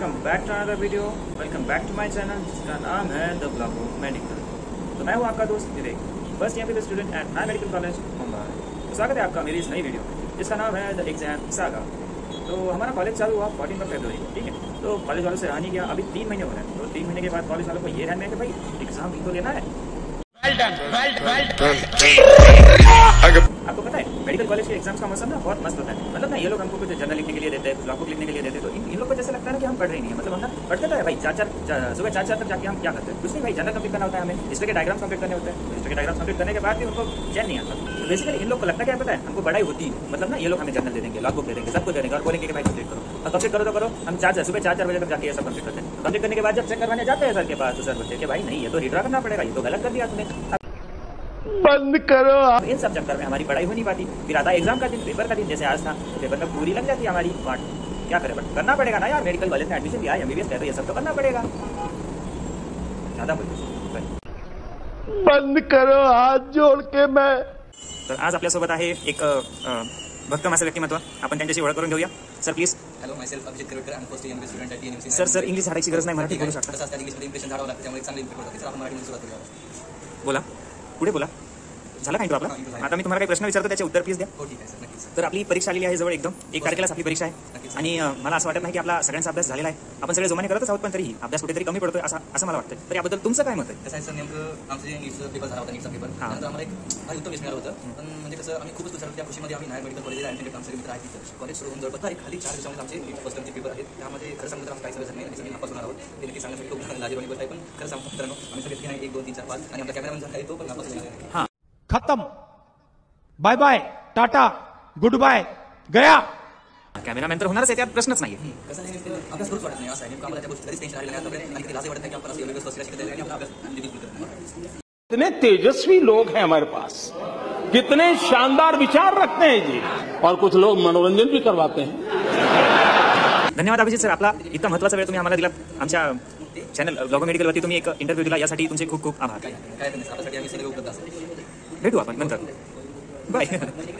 Welcome back to another video. Welcome back to my channel जिसका नाम है the ब्लॉगो medical. तो मैं हूँ आपका दोस्त विवेक, फर्स्ट ईयर के student at my medical college Mumbai. तो स्वागत है आपका मेरी इस नई वीडियो में जिसका नाम है द एग्जाम सागा। तो हमारा कॉलेज चालू हुआ 14 फरवरी को, ठीक है। तो कॉलेज वालों से रहा नहीं गया, अभी 3 महीने हो रहे हैं। तो 3 महीने के बाद कॉलेज वालों को ये ध्यान में है कि भाई एग्जाम भी तो लेना है। आपको पता है मेडिकल कॉलेज के एग्जाम्स का मौसम ना बहुत मस्त होता है। मतलब ना ये लोग हमको कुछ जर्नल लिखने के लिए देते हैं, कुछ लॉग लिखने के लिए देते हैं। तो इन लोग को जैसे लगता है कि हम पढ़ रहे नहीं है। मतलब हम ना पढ़ते तो है भाई, सुबह 4 तक जाके हम क्या करते हैं, कुछ नहीं भाई, जर्नल कंप्लीट करना होता है हमें, हिस्ट्री के डायग्राम्स कंप्लीट करने होते हैं। हिस्ट्री के डायग्राम्स कंप्लीट करने के बाद भी उनको चैन नहीं आता। तो बेसिकली इन लोग को लगता क्या पता है, हमको बड़ाई होती है। मतलब ना ये लोग हमें जर्नल दे देंगे, लॉग बुक दे देंगे, सब कुछ दे देंगे और बोलेंगे कि भाई कंप्लीट करो। और कंप्लीट करो तो करो। हम सुबह 4 बजे तक जाके ये सब कंप्लीट करते हैं। कंप्लीट करने के बाद जब चेक करवाने जाते हैं सर के पास, तो सर बोलते हैं कि भाई नहीं, ये तो रिड्रा करना पड़ेगा, ये तो गलत कर दिया तुमने, बंद करो। इन सब चक्कर में हमारी पढ़ाई हो नहीं पाती। फिर आता एग्जाम का दिन, पेपर का दिन, जैसे आज था, पेपर में पूरी लग जाती है हमारी पार्ट। क्या करें, बट करना पड़ेगा ना यार, मेडिकल कॉलेज में एडमिशन लिया है, एमबीबीएस है, तो ये सब तो करना पड़ेगा। ज़्यादा बोलते बंद करो, हाथ जोड़ के मैं। तर आज आपल्यासोबत आहे एक भक्कम असं व्यक्तिमत्व, आपण त्यांच्याशी ओळख करून घेऊया। Sir please. Hello, myself Abhijit Karvekar, आणि first year student at TNMC. Sir English झाडायची गरज नाही, मराठी बोलू शकता. तसं असतं, इंग्लिशमध्ये इम्प्रेशन झाडावं लागतं, त्यामुळे चांगले इम्प्रेशन होतात. सर आपण मराठीमध्ये सुरुवात करूया. बोला, पुढे बोला. झाला का इंट्रो आपला? आता मी तुम्हाला काही प्रश्न विचारतो, त्याचे उत्तर प्लीज द्या. हो, ठीक आहे सर, नक्कीच. तर आपली परीक्षा आलेली आहे जवळ, एकदम 1 तारखेलाच आपली परीक्षा आहे. आणि मला असं वाटत नाही की आपला सगळ्यांचा अभ्यास झालेला आहे. आपण सगळे जोमाने करतच आहोत, पण तरीही अभ्यास कुठेतरी कमी पडतोय असं मला वाटतं. तर याबद्दल तुमचं काय मत आहे? कसं आहे सर, नेमकं आमचं जे नीटचा पेपर झाला होता, नीटचा पेपर, त्यानंतर आम्हाला एक भारी उत्तर मिळालं होतं. पण म्हणजे कसं, आम्ही खूपच विचारलं, त्या खुशीमध्ये आम्ही नायर मेडिकल कॉलेजला ॲडमिट आमचे मित्र आहेत तिथं. कॉलेज सुरू होऊन जवळपास खाली 4 दिवसामध्ये आमचे फर्स्ट टर्मचे पेपर आहेत. त्यामध्ये खरं सांगतो तर आमचं काही सगळं नाही, आणि नापास होणार आहोत. ते नक्की सांगण्यासाठी खूप लाजिरवाणी गोष्ट आहे. पण खरं सांगतो मित्रांनो, आम्ही सगळे 1, 2, 3, 4, 5 आणि आमचा कॅमेरामॅन जो आहे तो पण नापास झाला आहे. खत्म, bye bye, tata, goodbye, गया. कॅमेरामॅन तर होणारच आहे, त्यात प्रश्नच नाही. कसं नाही, अभ्यास करूच वाटत नाही, असं आहे. नेमकं आम्हाला त्या गोष्टी कधीच टेन्शन आलेलं नाही आतापर्यंत, आणि कधी लाज वाटत नाही की आपण असं फर्स्ट इयर शिकत आहे आणि आपला अभ्यास बिलकुल करत नाही. कितने तेजस्वी लोग हैं हमारे पास, कितने शानदार विचार रखते हैं जी, और कुछ लोग मनोरंजन भी करवाते हैं. धन्यवाद अभिजित सर, आपला इतका महत्त्वाचा वेळ तुम्ही आम्हाला दिला. आमच्या चॅनल ब्लॉगो मेडिकलवरती तुम्ही एक इंटरव्ह्यू दिला, यासाठी तुमचे खूप खूप आभार. काय नाही, आपल्यासाठी आम्ही सगळे उपलब्ध असेल. भेटू आपण नंतर. बाय.